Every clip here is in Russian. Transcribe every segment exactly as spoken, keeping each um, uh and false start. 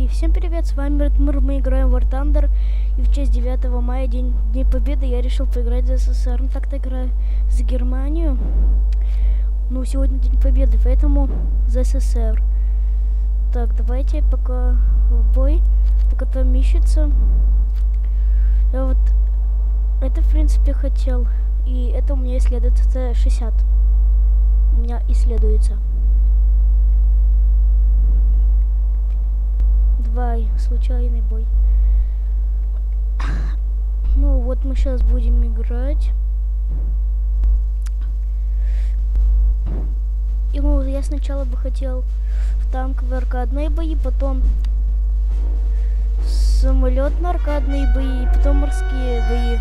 И всем привет, с вами Редмур, мы играем в War Thunder. И в честь девятого мая, день Дней Победы, я решил поиграть за СССР. Ну так-то играю за Германию. Ну, сегодня День Победы, поэтому за СССР. Так, давайте пока в бой, пока там ищется. Я вот это, в принципе, хотел. И это у меня исследуется Т шестьдесят. У меня исследуется. Давай, случайный бой. Ну, вот мы сейчас будем играть. И ну, я сначала бы хотел в танковые аркадные бои, потом самолетные аркадные бои, потом морские бои.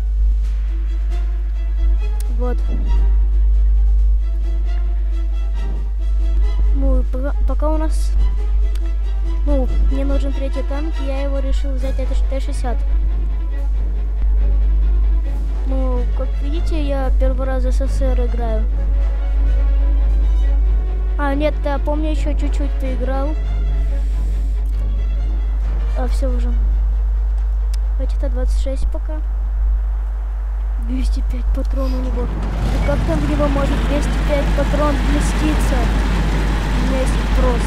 Вот. Ну, пока, пока у нас... Ну, мне нужен третий танк, и я его решил взять, это Т шестьдесят. Ну, как видите, я первый раз в СССР играю. А, нет, я помню, еще чуть-чуть поиграл. А, все уже. Давайте Т двадцать шесть пока. двести пять патрон у него. Да как там в него может двести пять патрон вместиться? У меня есть вопрос.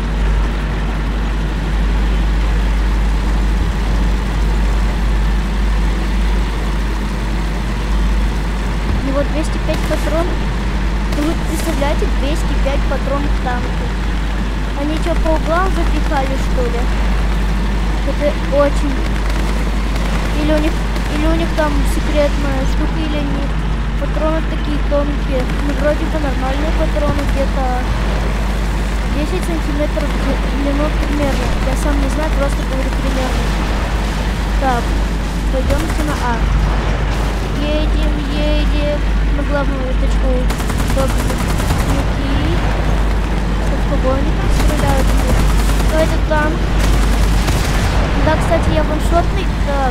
У него двести пять патрон. Ну, вы представляете, двести пять патрон к танку. Они что, по углам запихали, что ли? Это очень... Или у них, или у них там секретная штука, или они патроны такие тонкие. Ну, вроде бы нормальные патроны, где-то десять сантиметров в длину примерно. Я сам не знаю, просто говорю примерно. Так, пойдемте на А. Едем, едем на главную веточку. Добрый. Как кого они там стреляют? Кто это танк? Да, кстати, я ваншотный. Так.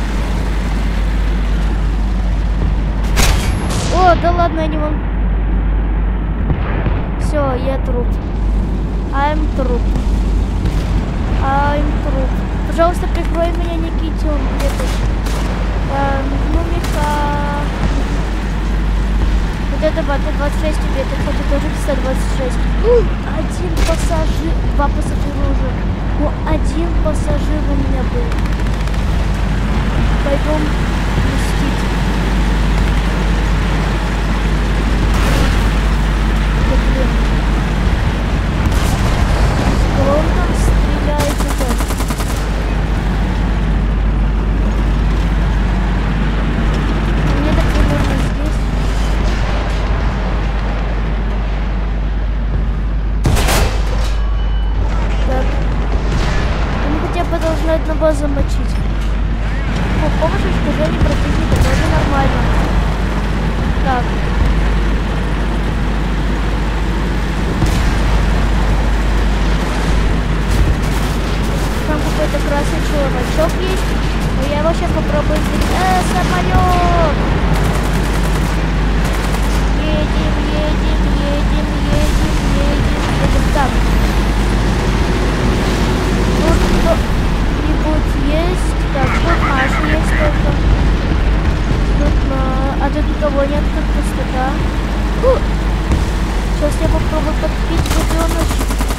О, да ладно, я не вон. Все, я труп. I'm труп. I'm труп. Пожалуйста, прикрой меня, Никитин. Где-то. Эм, ну, Миха. Вот это Т двадцать шесть тебе, это, кстати, тоже Т двадцать шесть. У, один пассажир, два пассажира уже. Ну, один пассажир у меня был. Пойдем мстить. Да, блин. Кто он там стреляет уже? Одного замочить. По помощи уничтожения противника тоже нормально. Так. Там какой-то красный чувачок есть. Но я его сейчас попробую сделать. Э, самолет! Едем, едем, едем, едем, едем, едем. Так. Тут кто... есть, так, тут наши есть только. Тут, а, а тут никого нет, тут пустота. Фу. Сейчас я попробую подпить гаденыш.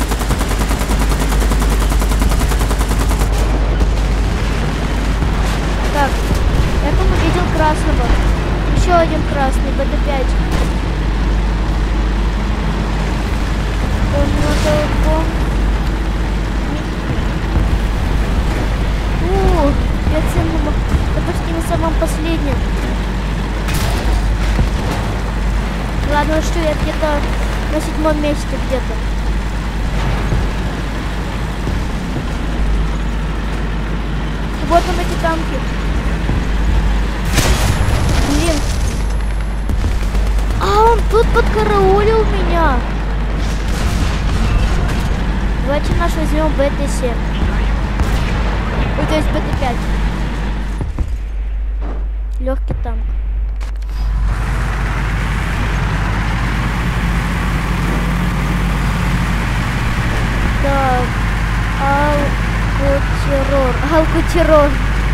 Так, я там увидел красного. Еще один красный, Б Т пять. Он на толпом. Ууу, я ценным, это почти на самом последнем. Ладно, что я где-то на седьмом месте где-то. Вот он, эти танки. Блин. А он тут подкараулил меня. Давайте наш возьмем Б Т семь. Ой, то есть Б Т пять. Легкий танк. Так. А Алкотеррор. Алкотеррор.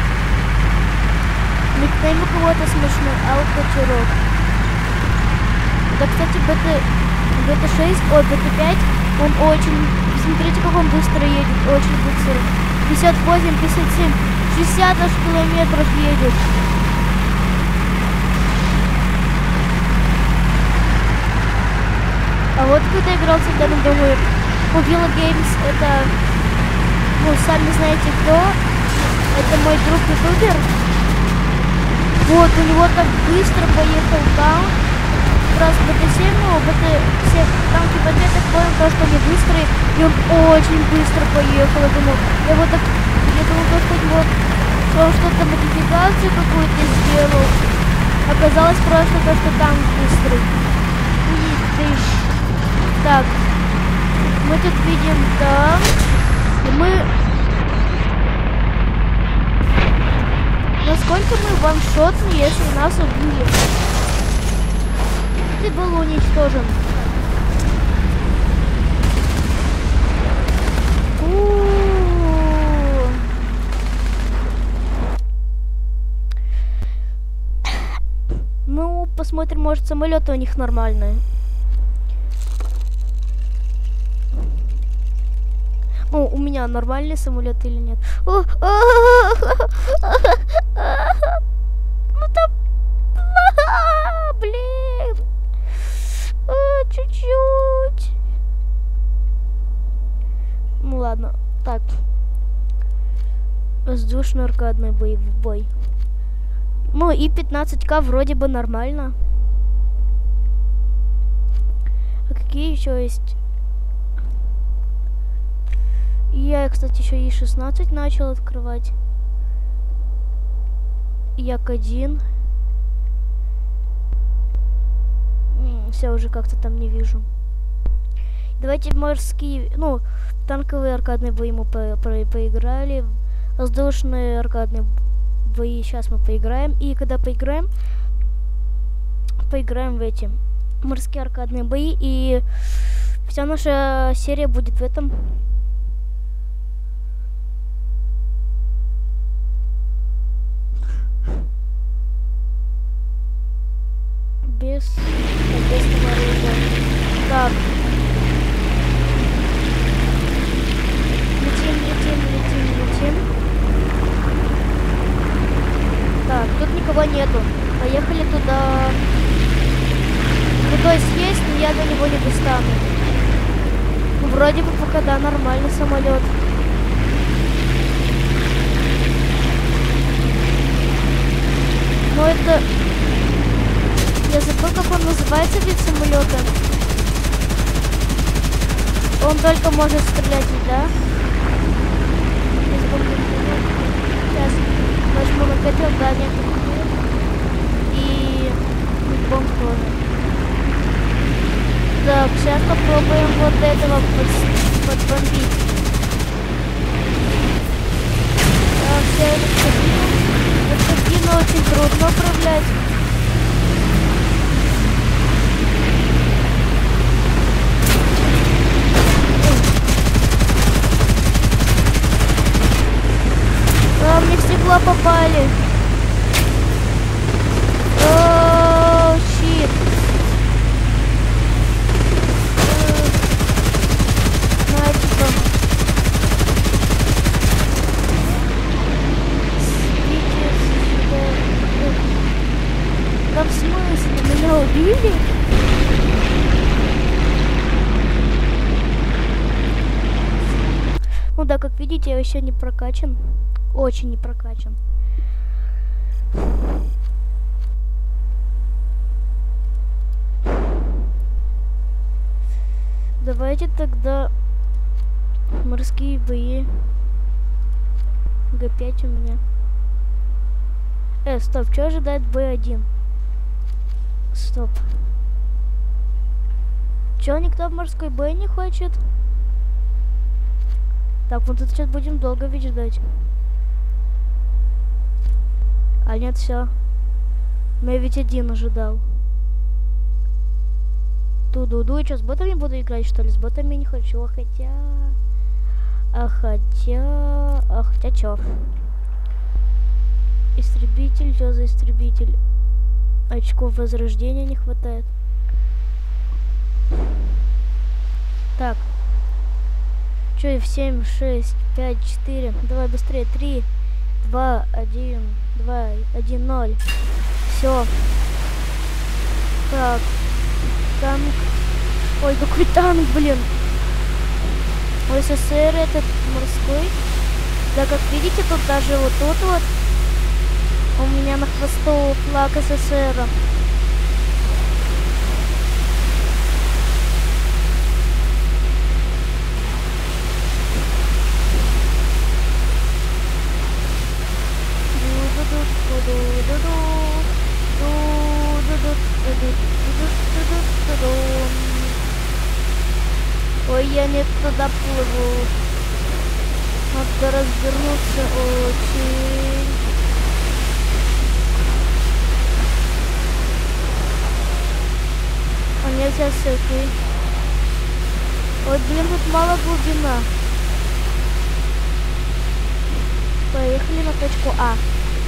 Никнейм у кого-то смешной. Алкотеррор. Да, кстати, бета шесть, ой, бета пять, он очень... Смотрите, как он быстро едет. Очень быстро. пятьдесят восемь, пятьдесят семь, шестьдесят аж километров едет. А вот когда играл всегда на домой, Mobile Games, это, ну, сами знаете кто, это мой друг ютубер. Вот, у него так быстро поехал танк, раз бета семь, ну, бета семь, танки бета, я так понял, то, что они быстрые, и он очень быстро поехал, я думал, я вот так, я думал, то, что у него что-то модификацию какую-то сделал, оказалось просто то, что танк быстрый. Так, мы тут видим там, и мы... Насколько мы ваншотны, если нас убили? Ты был уничтожен. У-у-у. Ну, посмотрим, может, самолеты у них нормальные. О, у меня нормальный самолет или нет? О, ну там, блин, чуть-чуть. Ну ладно, так. Воздушный аркадный боевой бой. Ну и пятнадцать ка вроде бы нормально. А какие еще есть? Я, кстати, еще и шестнадцать начал открывать. Як один. Все, уже как-то там не вижу. Давайте морские, ну, танковые аркадные бои мы по по поиграли. Воздушные аркадные бои сейчас мы поиграем. И когда поиграем, поиграем в эти морские аркадные бои. И вся наша серия будет в этом. Без, без оружия. Так. Летим, летим, летим, летим. Так, тут никого нету. Поехали туда. Ну, то есть есть, но я до него не достану. Ну, вроде бы пока да, нормальный самолет. Но это... Я забыл, как он называется, вид самолета. Он только может стрелять, да? Сейчас нажму на котел, да, нет. И бомб тоже. Так, сейчас попробуем вот этого подбомбить. Так, вся эта кабина. Эта кабина очень трудно управлять. А, мне в стекло попали. Ооо, щит. Знаете-ка. Да в смысле? Меня убили? Ну да, как видите, я еще не прокачан. Очень не прокачан. Давайте тогда морские бои. Г пять у меня. Э, стоп, что ожидает Б один? Стоп. Чё, никто в морской бой не хочет? Так, вот тут сейчас будем долго ведь ждать. А нет, все. Я ведь один ожидал. Ту-ду-ду. И что, с ботами буду играть, что ли? С ботами не хочу, хотя... А А хотя... А хотя чё? Истребитель, что за истребитель? Очков возрождения не хватает. Так. Чё, в семь, шесть, пять, четыре. Давай быстрее. три, два, один, два, один, ноль. Все. Так. Танк. Ой, какой танк, блин. СССР этот морской. Да, как видите, тут даже вот тут вот у меня на хвосту флаг СССР. Ой, я не туда плыву. Надо развернуться очень. А нельзя с этой. Ой, блин, тут мало глубина. Поехали на точку А.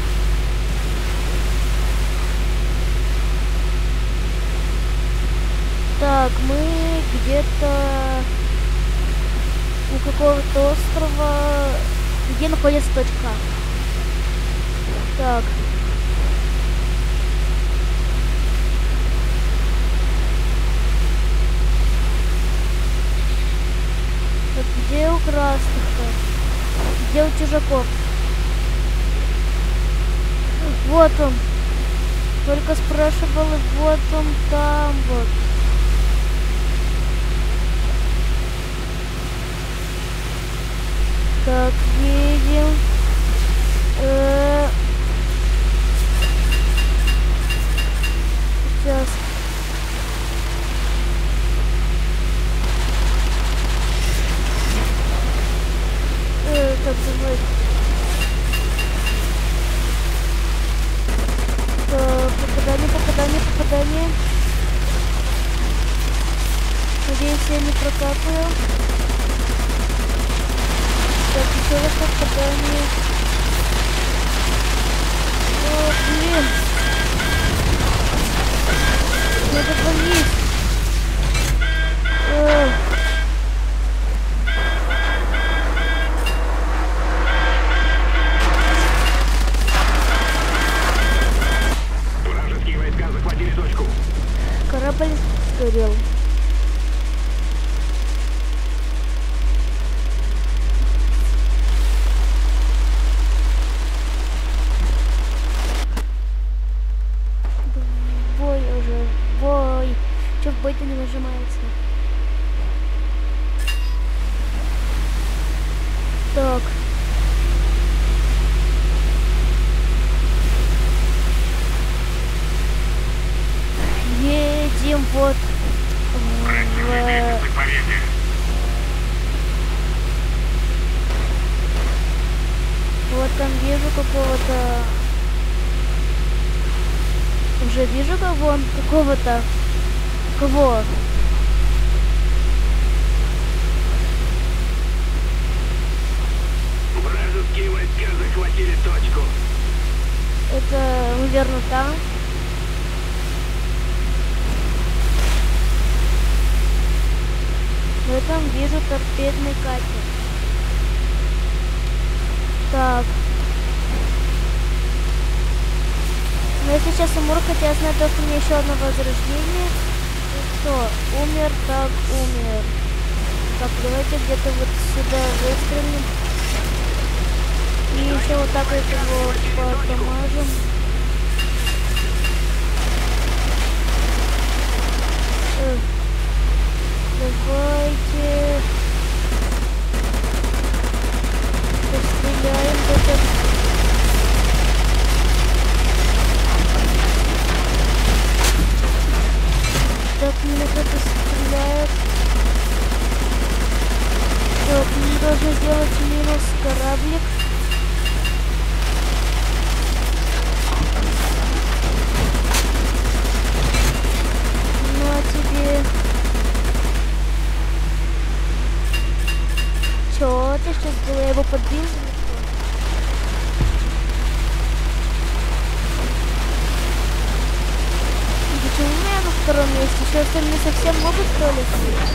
Так, мы где-то у какого-то острова, где находится точка. Так. Так, где у красных-то? Где у чужаков? Вот он. Только спрашивал, вот он там вот. Так, едем. Э -э Сейчас. Э так, давай. Так, попадание, попадание, попадание. Надеюсь, я не прокапаю. Так, еще раз попадание. О, блин. Надо болеть. Эх. Вражеские войска захватили точку. Корабль сгорел. В бой-то не нажимается. Так. Едем вот в... Вот там вижу какого-то... Уже вижу кого какого-то... Кого? Вражеские войска захватили точку. Это, наверное, там. В этом вижу торпедный катер. Так. Но если сейчас умру, хотя я знаю, что у меня еще одно возрождение. Что? Умер, так, умер. Так, давайте где-то вот сюда выстрелим. И еще вот так вот его подамажим. Эх. Давайте постреляем где-то. Так, меня кто-то стреляет. Так, мне должны сделать минус кораблик. Ну а тебе... Чё это сейчас было? Я его подбил? Почему у меня на втором месте? Все остальные совсем могут, что ли?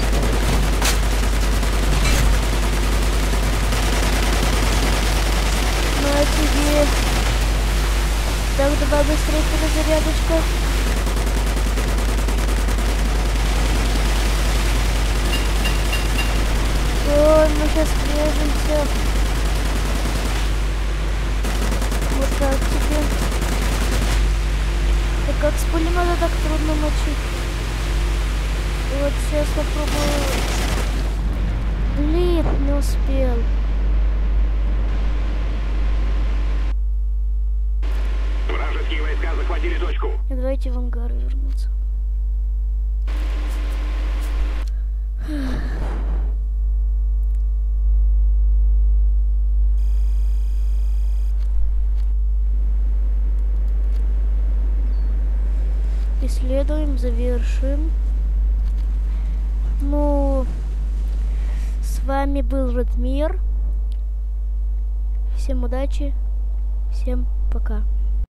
Ну а тебе... Так, давай быстрее перезарядочку. Ой, мы сейчас врежемся. Вот так тебе. Да как с пулемета так трудно мочить. Вот сейчас попробую. Блин, не успел. Вражеские войска захватили точку. И давайте в ангар вернуться. Исследуем, завершим. Ну, с вами был Радмир. Всем удачи, всем пока.